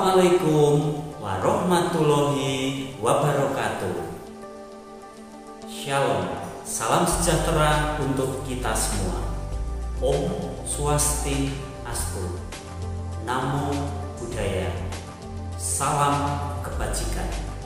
Assalamualaikum warahmatullahi wabarakatuh. Shalom, salam sejahtera untuk kita semua. Om Swastiastu, Namo Buddhaya, salam kebajikan.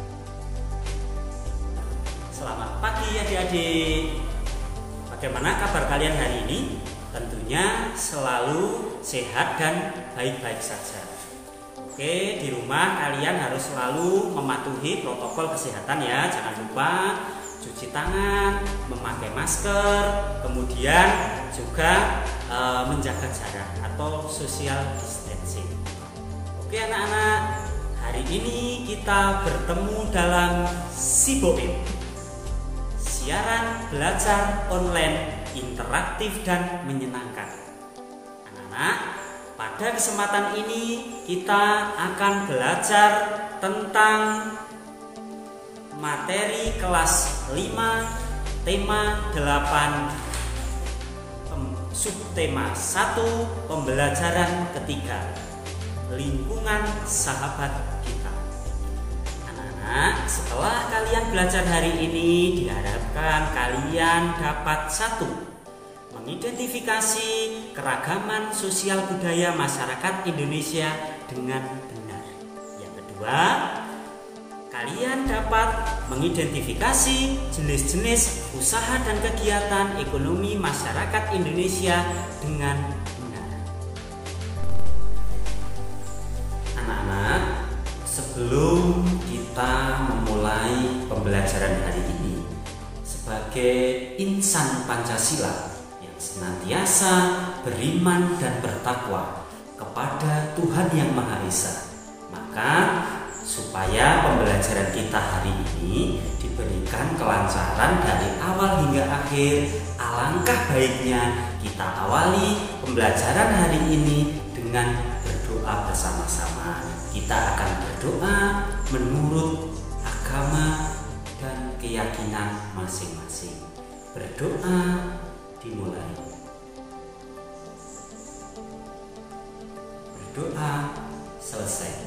Selamat pagi adik-adik. Bagaimana kabar kalian hari ini? Tentunya selalu sehat dan baik-baik saja. Oke, di rumah kalian harus selalu mematuhi protokol kesehatan ya. Jangan lupa cuci tangan, memakai masker, kemudian juga menjaga jarak atau social distancing. Oke anak-anak, hari ini kita bertemu dalam SIBOIN, siaran belajar online interaktif dan menyenangkan. Anak-anak, pada kesempatan ini kita akan belajar tentang materi kelas 5, tema 8, subtema 1, pembelajaran ketiga, lingkungan sahabat kita. Anak-anak, setelah kalian belajar hari ini, diharapkan kalian dapat 1, mengidentifikasi keragaman sosial budaya masyarakat Indonesia dengan benar. Yang kedua, kalian dapat mengidentifikasi jenis-jenis usaha dan kegiatan ekonomi masyarakat Indonesia dengan benar. Anak-anak, sebelum kita memulai pembelajaran hari ini, sebagai insan Pancasila senantiasa beriman dan bertakwa kepada Tuhan Yang Maha Esa, maka supaya pembelajaran kita hari ini diberikan kelancaran dari awal hingga akhir, alangkah baiknya kita awali pembelajaran hari ini dengan berdoa bersama-sama. Kita akan berdoa menurut agama dan keyakinan masing-masing. Berdoa dimulai. Berdoa selesai.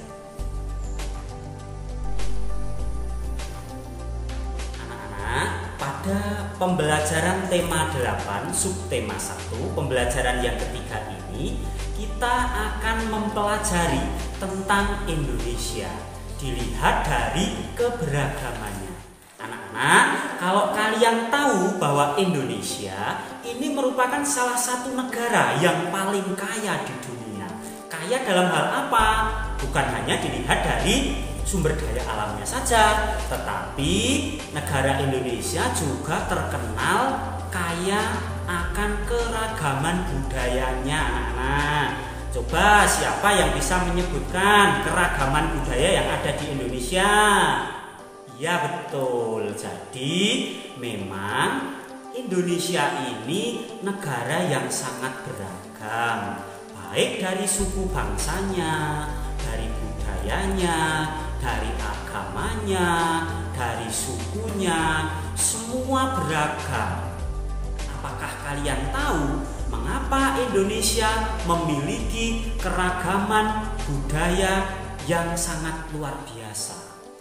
Anak-anak, pada pembelajaran tema 8, subtema 1, pembelajaran yang ketiga ini, kita akan mempelajari tentang Indonesia dilihat dari keberagamannya. Anak-anak, kalau kalian tahu bahwa Indonesia ini merupakan salah satu negara yang paling kaya di dunia. Kaya dalam hal apa? Bukan hanya dilihat dari sumber daya alamnya saja, tetapi negara Indonesia juga terkenal kaya akan keragaman budayanya. Anak-anak, coba siapa yang bisa menyebutkan keragaman budaya yang ada di Indonesia? Ya betul, jadi memang Indonesia ini negara yang sangat beragam, baik dari suku bangsanya, dari budayanya, dari agamanya, dari sukunya, semua beragam. Apakah kalian tahu mengapa Indonesia memiliki keragaman budaya yang sangat luar biasa?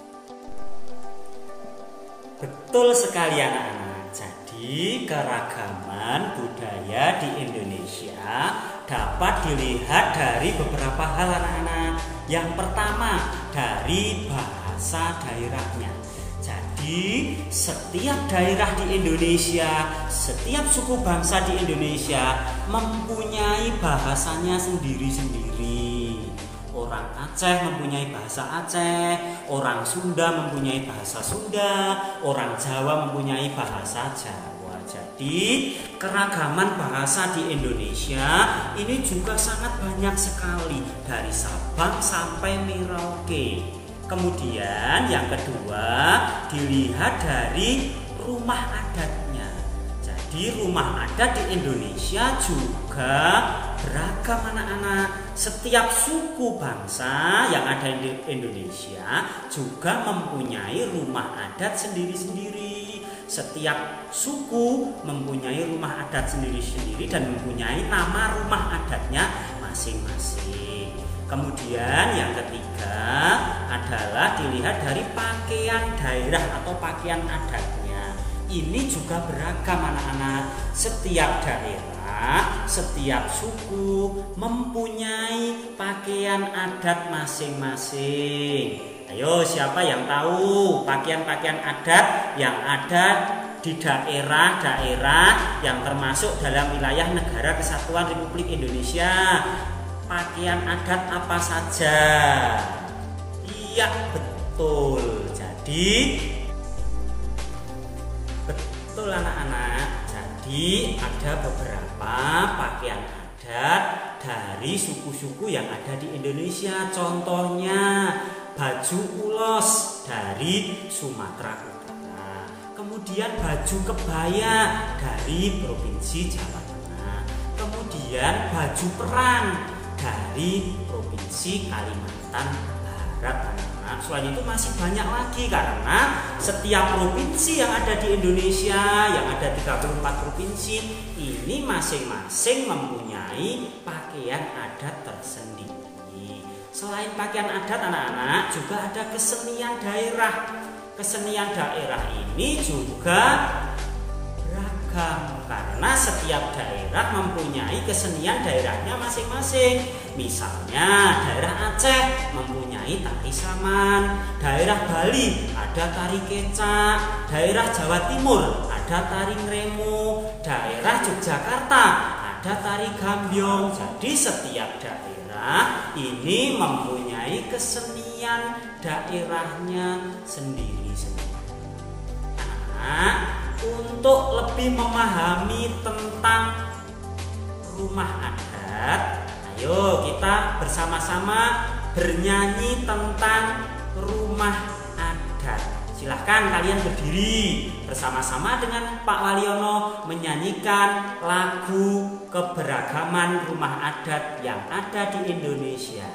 Betul sekali anak-anak. Jadi keragaman budaya di Indonesia dapat dilihat dari beberapa hal anak-anak. Yang pertama, dari bahasa daerahnya. Jadi setiap daerah di Indonesia, setiap suku bangsa di Indonesia mempunyai bahasanya sendiri-sendiri. Orang Aceh mempunyai bahasa Aceh, orang Sunda mempunyai bahasa Sunda, orang Jawa mempunyai bahasa Jawa. Jadi keragaman bahasa di Indonesia ini juga sangat banyak sekali, dari Sabang sampai Merauke. Kemudian yang kedua, dilihat dari rumah adatnya. Jadi rumah adat di Indonesia juga beragam anak-anak. Setiap suku bangsa yang ada di Indonesia juga mempunyai rumah adat sendiri-sendiri. Setiap suku mempunyai rumah adat sendiri-sendiri dan mempunyai nama rumah adatnya masing-masing. Kemudian yang ketiga, dapat dilihat dari pakaian daerah atau pakaian adatnya. Ini juga beragam anak-anak. Setiap daerah, setiap suku mempunyai pakaian adat masing-masing. Ayo, siapa yang tahu pakaian-pakaian adat yang ada di daerah-daerah yang termasuk dalam wilayah Negara Kesatuan Republik Indonesia? Pakaian adat apa saja? Iya, betul. Jadi betul anak-anak. Jadi ada beberapa pakaian adat dari suku-suku yang ada di Indonesia. Contohnya baju ulos dari Sumatera Utara. Kemudian baju kebaya dari Provinsi Jawa Tengah. Kemudian baju perang dari Provinsi Kalimantan Barat. Nah, selain itu masih banyak lagi karena setiap provinsi yang ada di Indonesia, yang ada 34 provinsi, ini masing-masing mempunyai pakaian adat tersendiri. Selain pakaian adat anak-anak, juga ada kesenian daerah. Kesenian daerah ini juga beragam karena setiap daerah mempunyai kesenian daerahnya masing-masing. Misalnya daerah Aceh mempunyai tari saman, daerah Bali ada tari kecak, daerah Jawa Timur ada tari ngremo, daerah Yogyakarta ada tari gambyong. Jadi setiap daerah ini mempunyai kesenian daerahnya sendiri-sendiri. Nah, untuk lebih memahami tentang rumah adat, ayo kita bersama-sama bernyanyi tentang rumah adat. Silahkan kalian berdiri bersama-sama dengan Pak Waliono menyanyikan lagu keberagaman rumah adat yang ada di Indonesia.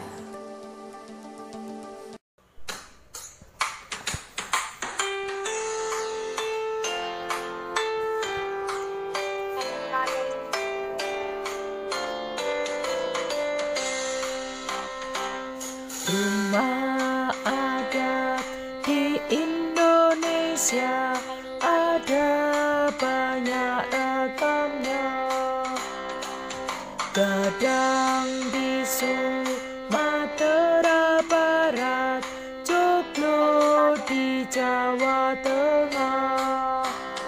Rumah adat di Indonesia ada banyak ragamnya. Kadang di Sumatera Barat, Joglo di Jawa Tengah,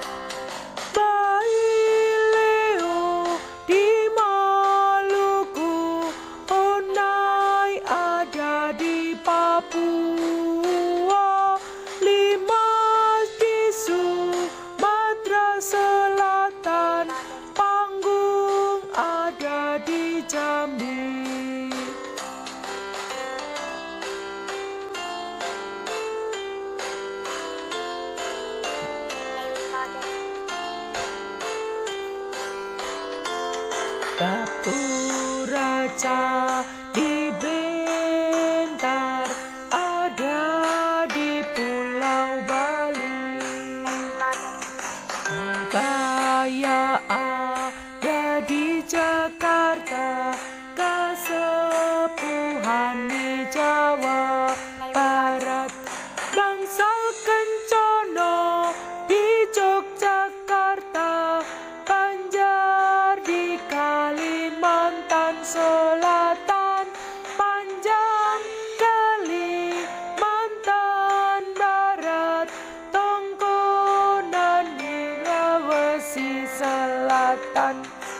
Baileo di Maluku, Onai ada di Papua, Limas di Sumatera Selatan, Panggung ada di Jambi. Batu Raja di Bentar ada di Pulau Bali, Gaya ada di Jakarta, Kasepuhan di Jawa Barat, Bangsal Kencono di Yogyakarta, Banjar di Kalimantan Selatan, Panjang Kalimantan Barat, Tongkonan di Sulawesi Selatan.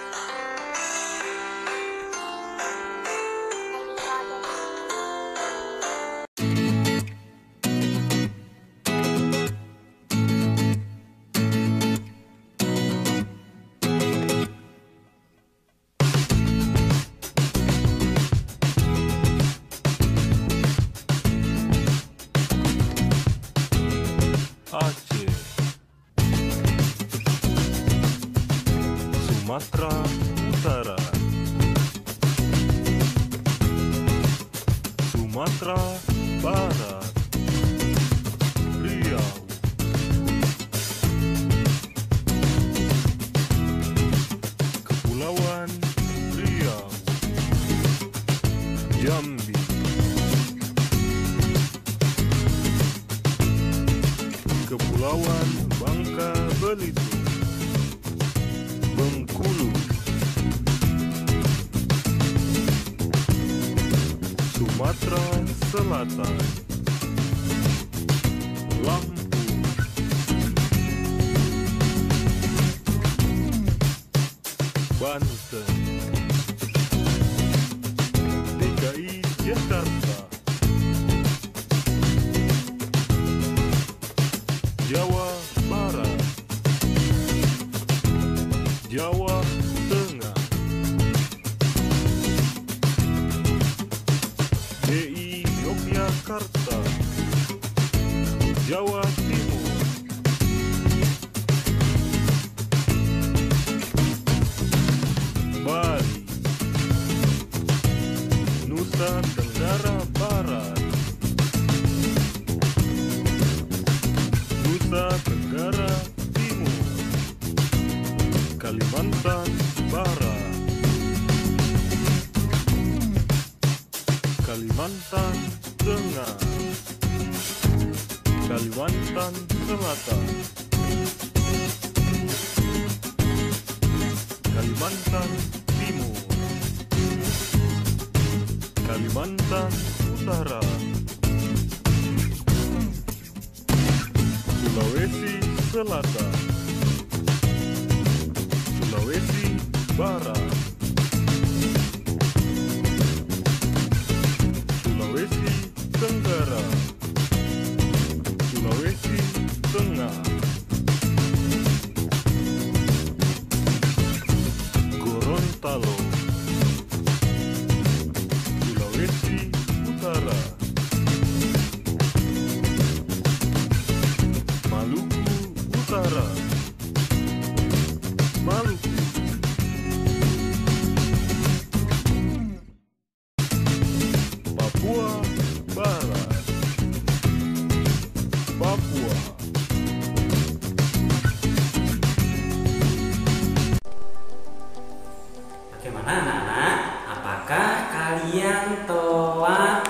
Aceh, Sumatera Utara, Sumatera Barat, Riau, Kepulauan Riau, Jambi, Kepulauan Bangka Belitung, Bengkulu, Sumatera Selatan, Lampung, Banten, DKI Jakarta, Jawa Barat, Jawa Tengah, DI Yogyakarta, Jawa Timur, Bali, Nusa Tenggara Barat, Nusa Tenggara Timur, Kalimantan Barat, Kalimantan Tengah, Kalimantan Selatan, Kalimantan Timur, Kalimantan Utara, Sulawesi Selatan, Sulawesi Barat, Sulawesi Tenggara, Sulawesi Tengah, Gorontalo, Sulawesi Utara, Maluku Utara, Maluku, Papua Barat, Papua. Bagaimana anak-anak? Apakah kalian telah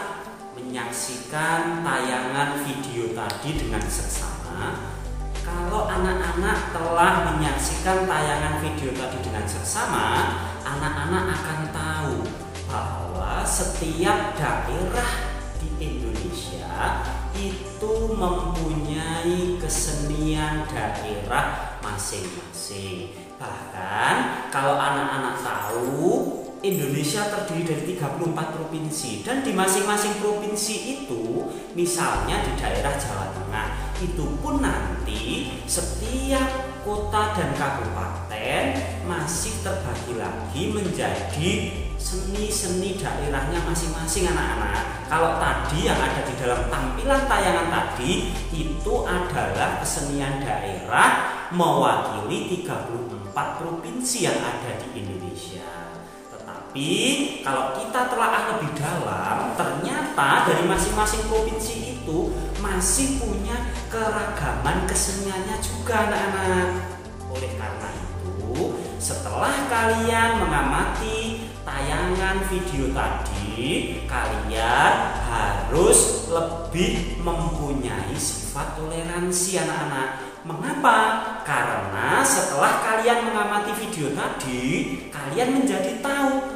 menyaksikan tayangan video tadi dengan seksama? Kalau anak-anak telah menyaksikan tayangan video tadi dengan seksama, anak-anak akan tahu bahwa setiap daerah di Indonesia itu mempunyai kesenian daerah masing-masing. Bahkan kalau anak-anak tahu Indonesia terdiri dari 34 provinsi dan di masing-masing provinsi itu, misalnya di daerah Jawa Tengah, itu pun nanti setiap kota dan kabupaten masih terbagi lagi menjadi seni-seni daerahnya masing-masing anak-anak. Kalau tadi yang ada di dalam tampilan tayangan tadi itu adalah kesenian daerah mewakili 34 provinsi yang ada di Indonesia. Tetapi kalau kita telah lebih dalam, ternyata dari masing-masing provinsi itu masih punya keragaman keseniannya juga anak-anak. Oleh karena itu, setelah kalian mengamati tayangan video tadi, kalian harus lebih mempunyai sifat toleransi anak-anak. Mengapa? Karena setelah kalian mengamati video tadi, kalian menjadi tahu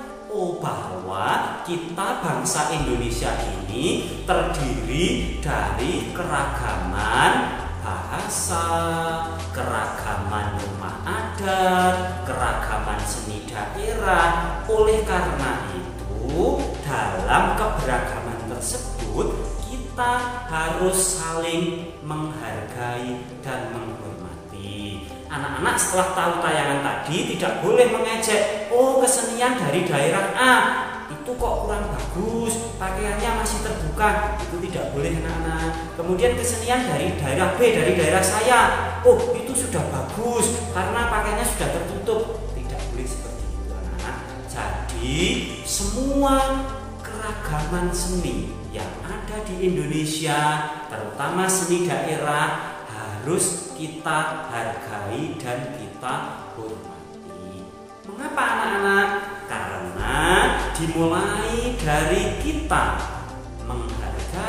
bahwa kita bangsa Indonesia ini terdiri dari keragaman bahasa, keragaman rumah adat, keragaman seni daerah. Oleh karena itu, dalam keberagaman tersebut kita harus saling menghargai dan menghormati. Anak-anak setelah tahu tayangan tadi tidak boleh mengejek, kesenian dari daerah A itu kok kurang bagus, pakaiannya masih terbuka, itu tidak boleh anak-anak. Kemudian kesenian dari daerah B, dari daerah saya, itu sudah bagus karena pakaiannya sudah tertutup, tidak boleh seperti itu anak-anak. Jadi semua keragaman seni yang ada di Indonesia, terutama seni daerah, harus kita hargai dan kita hormati. Mengapa anak-anak? Karena dimulai dari kita menghargai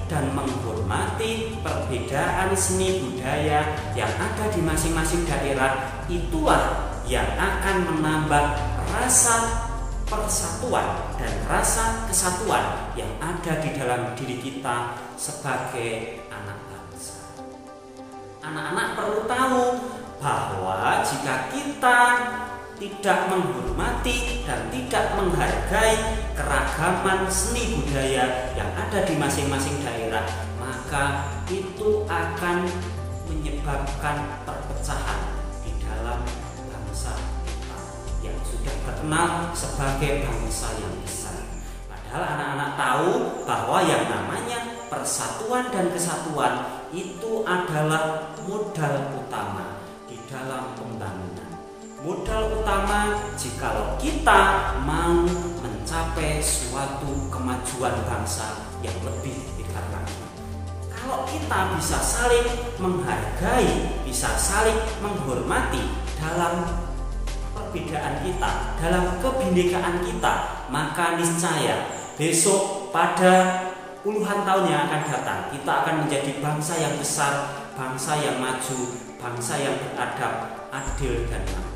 dan menghormati perbedaan seni budaya yang ada di masing-masing daerah, itulah yang akan menambah rasa persatuan dan rasa kesatuan yang ada di dalam diri kita sebagai anak bangsa. Anak-anak perlu tahu bahwa jika kita tidak menghormati dan tidak menghargai keragaman seni budaya yang ada di masing-masing daerah, maka itu akan menyebabkan perpecahan di dalam bangsa kita yang sudah terkenal sebagai bangsa yang besar. Padahal anak-anak tahu bahwa yang namanya persatuan dan kesatuan itu adalah modal utama di dalam pembangunan. Modal utama jikalau kita mau mencapai suatu kemajuan bangsa yang lebih besar lagi. Kalau kita bisa saling menghargai, bisa saling menghormati dalam perbedaan kita, dalam kebinekaan kita, maka niscaya besok pada puluhan tahun yang akan datang kita akan menjadi bangsa yang besar, bangsa yang maju, bangsa yang beradab, adil dan makmur.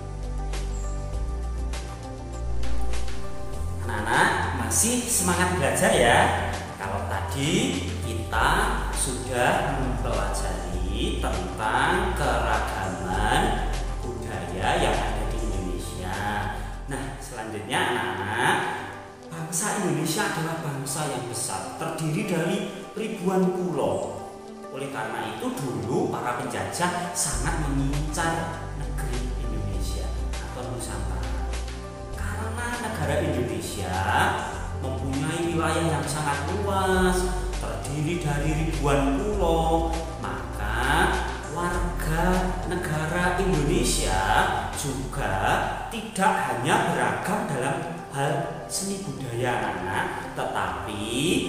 Anak-anak masih semangat belajar ya. Kalau tadi kita sudah mempelajari tentang keragaman budaya yang ada di Indonesia. Nah, selanjutnya anak-anak, bangsa Indonesia adalah bangsa yang besar, terdiri dari ribuan pulau. Oleh karena itu dulu para penjajah sangat mengincar negeri Indonesia atau Nusantara. Karena negara Indonesia mempunyai wilayah yang sangat luas, terdiri dari ribuan pulau, maka warga negara Indonesia juga tidak hanya beragam dalam hal seni budaya anak, tetapi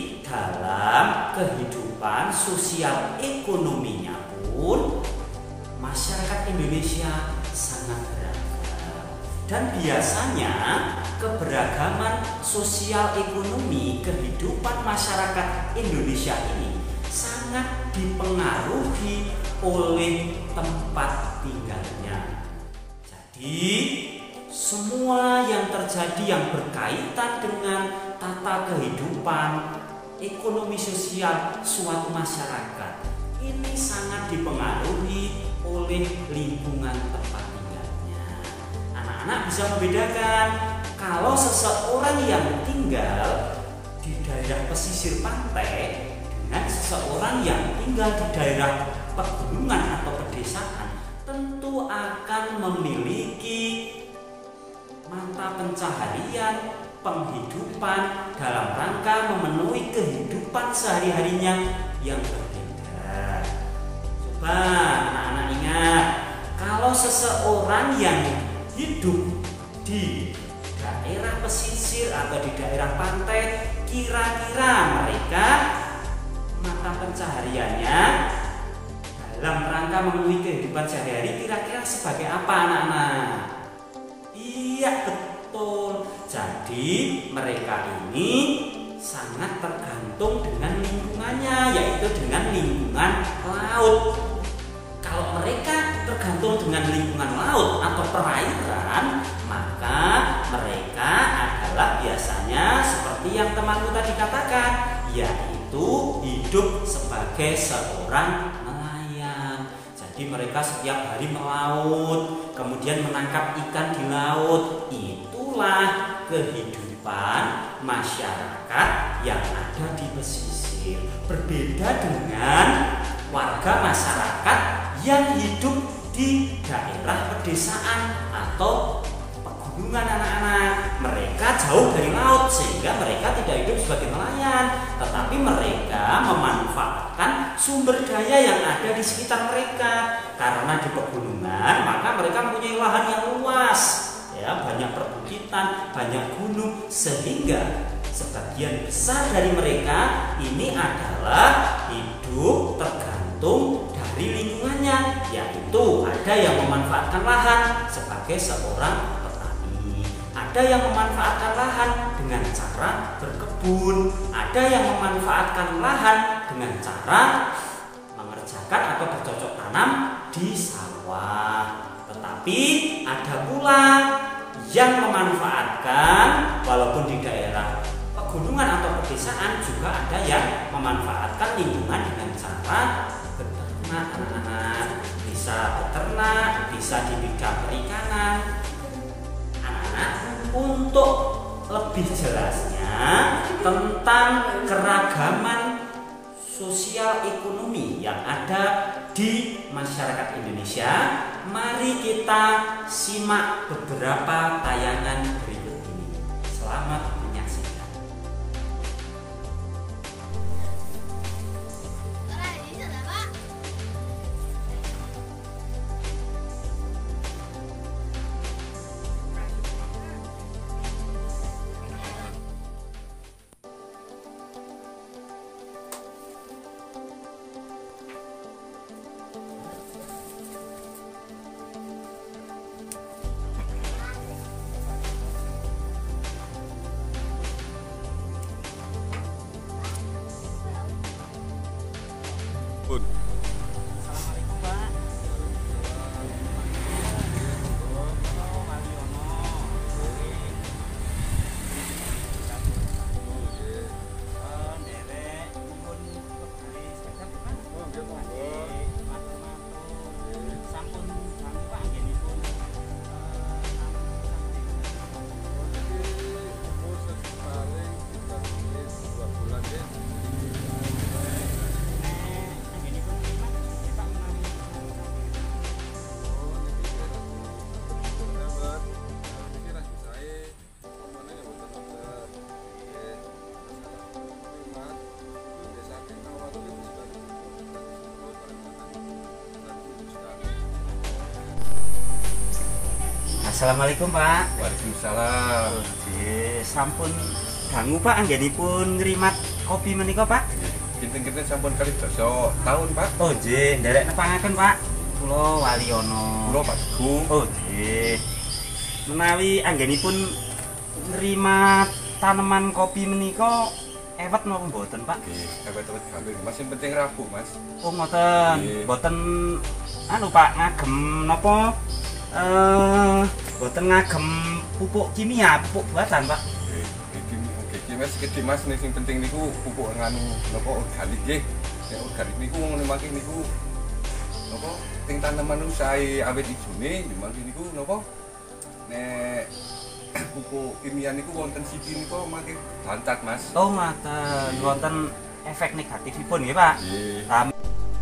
dalam kehidupan sosial ekonominya pun masyarakat Indonesia sangat beragam. Dan biasanya keberagaman sosial ekonomi kehidupan masyarakat Indonesia ini sangat dipengaruhi oleh tempat tinggalnya. Jadi semua yang terjadi yang berkaitan dengan tata kehidupan ekonomi sosial suatu masyarakat ini sangat dipengaruhi oleh lingkungan tempat tinggalnya. Anak-anak bisa membedakan kalau seseorang yang tinggal di daerah pesisir pantai dengan seseorang yang tinggal di daerah pegunungan atau pedesaan tentu akan memiliki mata pencaharian penghidupan dalam rangka memenuhi kehidupan sehari-harinya yang berbeda. Coba anak-anak ingat, kalau seseorang yang hidup di daerah pesisir atau di daerah pantai, kira-kira mereka mata pencahariannya dalam rangka memenuhi kehidupan sehari-hari kira-kira sebagai apa anak-anak? Iya betul. Jadi mereka ini sangat tergantung dengan lingkungannya, yaitu dengan lingkungan laut. Kalau mereka tergantung dengan lingkungan laut atau perairan, maka mereka adalah biasanya seperti yang temanku tadi katakan, yaitu hidup sebagai seorang nelayan. Jadi mereka setiap hari melaut, kemudian menangkap ikan di laut. Itulah kehidupan masyarakat yang ada di pesisir. Berbeda dengan warga masyarakat yang hidup di daerah pedesaan atau pegunungan anak-anak. Mereka jauh dari laut sehingga mereka tidak hidup sebagai nelayan, tetapi mereka memanfaatkan sumber daya yang ada di sekitar mereka. Karena di pegunungan maka mereka mempunyai lahan yang luas, ya, banyak perbukitan, banyak gunung, sehingga sebagian besar dari mereka ini adalah hidup tergantung dari lingkungannya, yaitu ada yang memanfaatkan lahan sebagai seorang petani, ada yang memanfaatkan lahan dengan cara berkebun, berkebun, ada yang memanfaatkan lahan dengan cara mengerjakan atau bercocok tanam di sawah. Tetapi ada pula yang memanfaatkan, walaupun di daerah pegunungan atau pedesaan juga ada yang memanfaatkan lingkungan dengan cara beternak, anak-anak. Bisa beternak, bisa di bidang perikanan. Anak-anak, untuk lebih jelasnya tentang keragaman sosial ekonomi yang ada di masyarakat Indonesia, mari kita simak beberapa tayangan berikut ini. Selamat menyaksikan. Assalamualaikum, Pak. Assalamualaikum, Pak. Waalaikumsalam. Sampun dangu, Pak, anggenipun ngrimat kopi menika, Pak. Kinten-kinten sampun kali doso tahun, Pak. Oh, nggih, nderek nepangaken, Pak. Kula Waliono. Kula Pak Teguh. Oh, nggih. Menawi anggenipun ngrimat tanaman kopi menika ewet napa mboten, Pak? Nggih, ewet-ewet gampil. Mas sing penting rabu, Mas. Oh, ngoten. Nggih. Mboten anu, Pak, ngagem napa boten ngagem pupuk kimia, pupuk buatan, Pak. Nggih, Mas, gede Mas nih sing penting niku pupuk nganu napa organik nggih. Nek organik niku wong nemake niku napa ting taneman sae awet ijone, nyemang niku napa nek pupuk kimia niku wonten siji niku makin lancat, Mas. Oh, ngoten. Wonten efek negatifipun nggih, Pak. Nggih.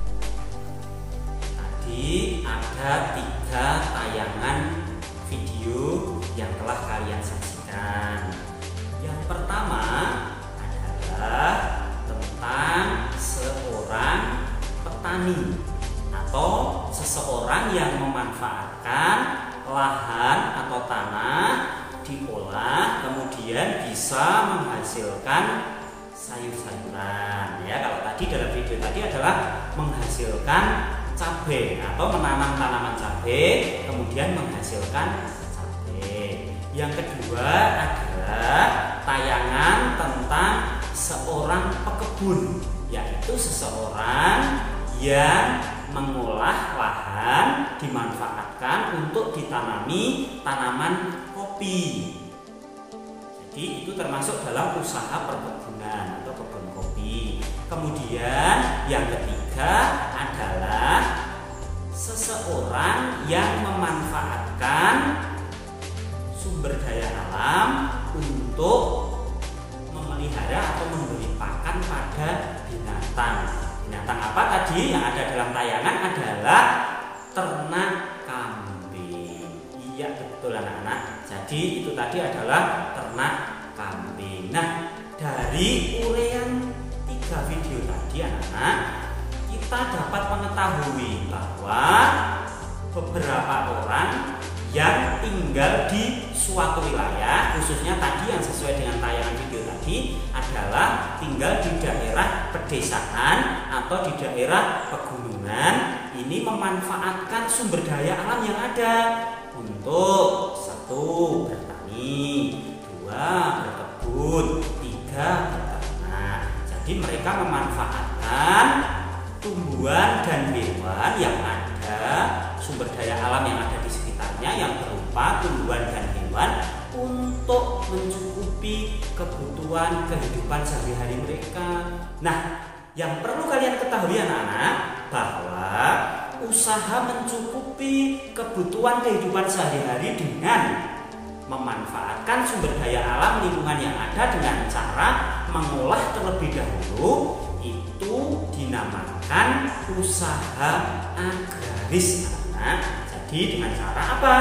Tadi ada 3 tayangan video yang telah kalian saksikan. Yang pertama adalah tentang seorang petani atau seseorang yang memanfaatkan lahan atau tanah diolah kemudian bisa menghasilkan sayur-sayuran. Ya, kalau tadi dalam video tadi adalah menghasilkan cabai atau menanam tanaman cabai kemudian menghasilkan cabai. Yang kedua adalah tayangan tentang seorang pekebun, yaitu seseorang yang mengolah lahan dimanfaatkan untuk ditanami tanaman kopi. Jadi itu termasuk dalam usaha perkebunan atau kebun kopi. Kemudian yang ketiga adalah seseorang yang memanfaatkan sumber daya alam untuk memelihara atau memberi pakan pada binatang. Binatang apa tadi yang ada dalam tayangan adalah ternak kambing. Iya, betul anak-anak. Jadi itu tadi adalah ternak kambing. Nah, dari uraian 3 video tadi anak-anak, kita dapat mengetahui bahwa beberapa orang yang tinggal di suatu wilayah, khususnya tadi yang sesuai dengan tayangan video tadi adalah tinggal di daerah pedesaan atau di daerah pegunungan, ini memanfaatkan sumber daya alam yang ada untuk 1. bertani, 2. berkebun, 3. ketiga, beternak. Jadi mereka memanfaatkan tumbuhan dan hewan yang ada, sumber daya alam yang ada di sekitarnya yang berupa tumbuhan dan hewan untuk mencukupi kebutuhan kehidupan sehari-hari mereka. Nah, yang perlu kalian ketahui anak-anak bahwa usaha mencukupi kebutuhan kehidupan sehari-hari dengan memanfaatkan sumber daya alam lingkungan yang ada dengan cara mengolah terlebih dahulu itu dinamakan usaha agraris anak. Jadi dengan cara apa?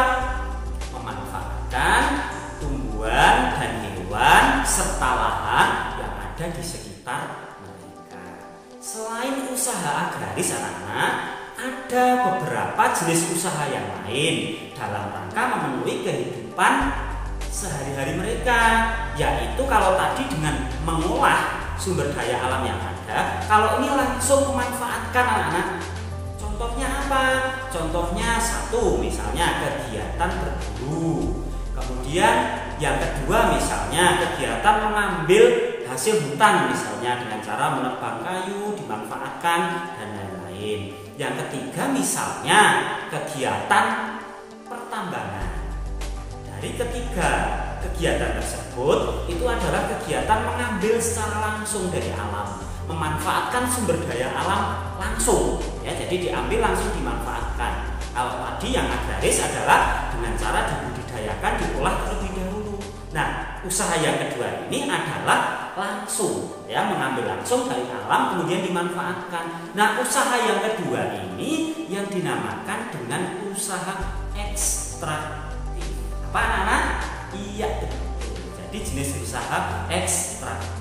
Memanfaatkan tumbuhan dan hewan serta lahan yang ada di sekitar mereka. Selain usaha agraris anak-anak, ada beberapa jenis usaha yang lain dalam rangka memenuhi kehidupan sehari-hari mereka, yaitu kalau tadi dengan mengolah sumber daya alam yang ada, kalau ini langsung memanfaatkan anak-anak. Contohnya apa? Contohnya satu, misalnya kegiatan berburu. Kemudian yang kedua misalnya kegiatan mengambil hasil hutan, misalnya dengan cara menebang kayu, dimanfaatkan dan lain-lain. Yang ketiga misalnya kegiatan pertambangan. Dari ketiga kegiatan tersebut itu adalah kegiatan mengambil secara langsung dari alam, memanfaatkan sumber daya alam langsung, ya, jadi diambil langsung dimanfaatkan. Kalau tadi yang agraris adalah dengan cara dibudidayakan, diolah terlebih dahulu. Nah, usaha yang kedua ini adalah langsung, ya, mengambil langsung dari alam kemudian dimanfaatkan. Nah, usaha yang kedua ini yang dinamakan dengan usaha ekstraktif. Apa anak-anak? Iya, betul. Jadi jenis usaha ekstraktif.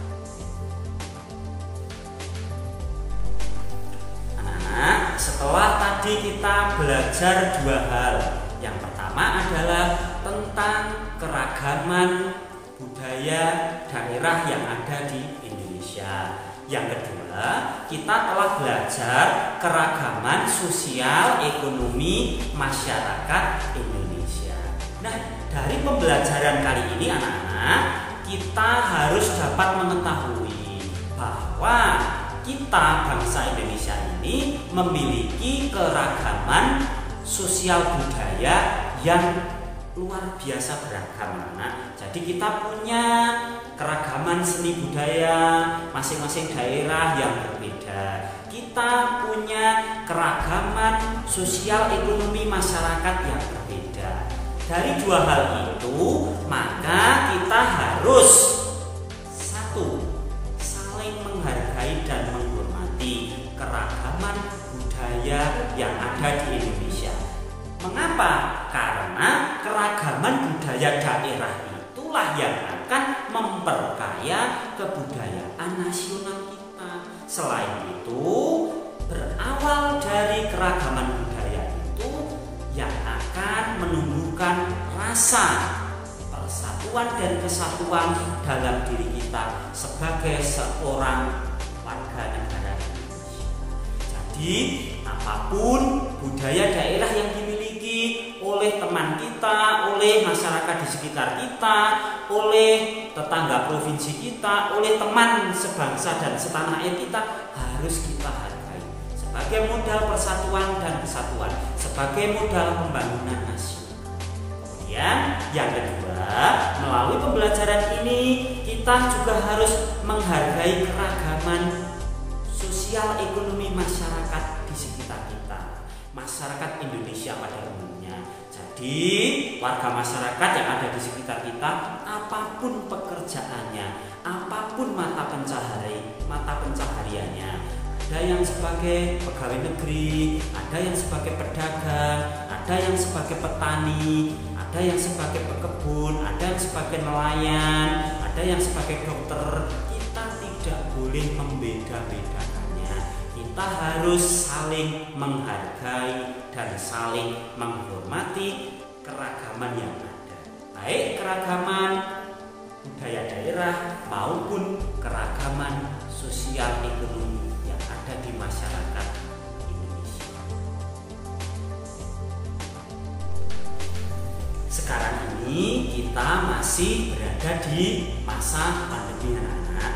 Anak-anak, setelah tadi kita belajar dua hal. Yang pertama adalah tentang keragaman budaya daerah yang ada di Indonesia. Yang kedua, kita telah belajar keragaman sosial ekonomi masyarakat Indonesia. Nah, dari pembelajaran kali ini anak-anak, kita harus dapat mengetahui bahwa kita bangsa Indonesia ini memiliki keragaman sosial budaya yang luar biasa beragam anak. Jadi kita punya keragaman seni budaya masing-masing daerah yang berbeda. Kita punya keragaman sosial ekonomi masyarakat yang berbeda. Dari dua hal itu, maka kita harus satu, saling menghargai dan menghormati keragaman budaya yang ada di Indonesia. Mengapa? Karena keragaman budaya daerah itulah yang akan memperkaya kebudayaan nasional kita. Selain itu, berawal dari keragaman budaya itu yang akan menumbuhkan rasa persatuan dan kesatuan dalam diri kita sebagai seorang warga negara Indonesia. Jadi, apapun budaya daerah yang dimiliki oleh teman kita, oleh masyarakat di sekitar kita, oleh tetangga provinsi kita, oleh teman sebangsa dan setanah air kita, harus kita hargai sebagai modal persatuan dan kesatuan, sebagai modal pembangunan nasional. Kemudian yang kedua, melalui pembelajaran ini kita juga harus menghargai keragaman sosial ekonomi masyarakat di sekitar kita, masyarakat Indonesia pada umumnya. Jadi warga masyarakat yang ada di sekitar kita, apapun pekerjaannya, apapun mata pencahariannya, ada yang sebagai pegawai negeri, ada yang sebagai pedagang, ada yang sebagai petani, ada yang sebagai pekebun, ada yang sebagai nelayan, ada yang sebagai dokter. Kita tidak boleh membeda-bedakannya. Kita harus saling menghargai dan saling menghormati keragaman yang ada, baik keragaman budaya daerah maupun keragaman sosial ekonomi yang ada di masyarakat Indonesia. Sekarang ini kita masih berada di masa pandemi anak-anak.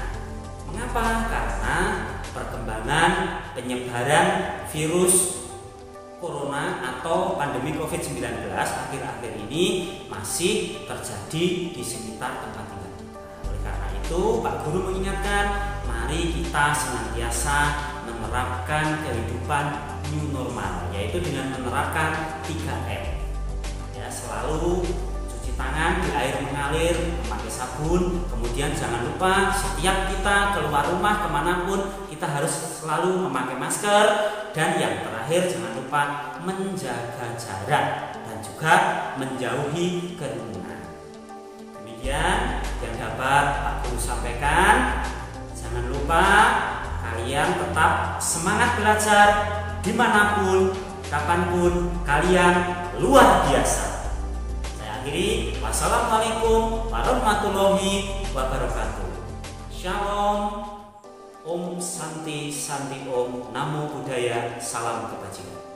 Kenapa? Karena perkembangan penyebaran virus corona atau pandemi COVID-19 akhir-akhir ini masih terjadi di sekitar tempat tinggal. Oleh karena itu, Pak Guru mengingatkan, mari kita senantiasa menerapkan kehidupan new normal, yaitu dengan menerapkan 3M. Ya, selalu cuci tangan di air mengalir, memakai sabun, kemudian jangan lupa setiap kita keluar rumah kemanapun kita harus selalu memakai masker, dan yang terakhir jangan lupa menjaga jarak dan juga menjauhi kerumunan. Demikian yang dapat Pak Guru sampaikan. Jangan lupa kalian tetap semangat belajar dimanapun, kapanpun, kalian luar biasa. Saya akhiri, wassalamualaikum warahmatullahi wabarakatuh. Shalom, Om Santi Santi Om, Namo Buddhaya, salam kebajikan.